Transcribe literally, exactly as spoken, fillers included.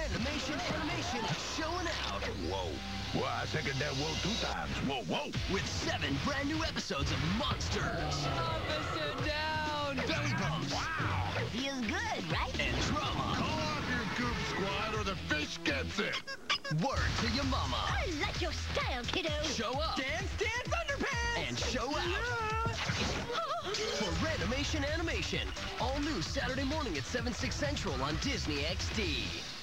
Randomation animation showing out. Whoa. Well, I second that whoa two times. Whoa, whoa. With seven brand new episodes of Monsters. Officer down. Belly bumps. Wow. Feels good, right? And drama. Call off your goop squad or the fish gets it. Word to your mama. I like your style, kiddo. Show up. Dance, dance, underpants. And show out. For Randomation animation. All new Saturday morning at seven, six Central on Disney X D.